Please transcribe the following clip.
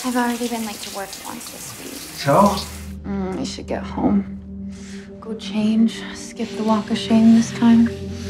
I've already been late to work once this week. So? I should get home. Go change. Skip the walk of shame this time.